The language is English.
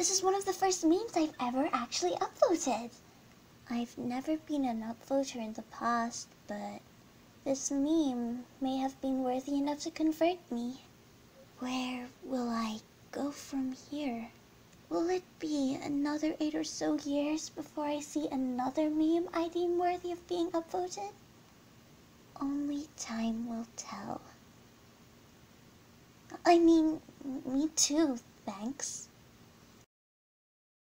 This is one of the first memes I've ever actually upvoted. I've never been an upvoter in the past, but this meme may have been worthy enough to convert me. Where will I go from here? Will it be another 8 or so years before I see another meme I deem worthy of being upvoted? Only time will tell. I mean, me too, thanks.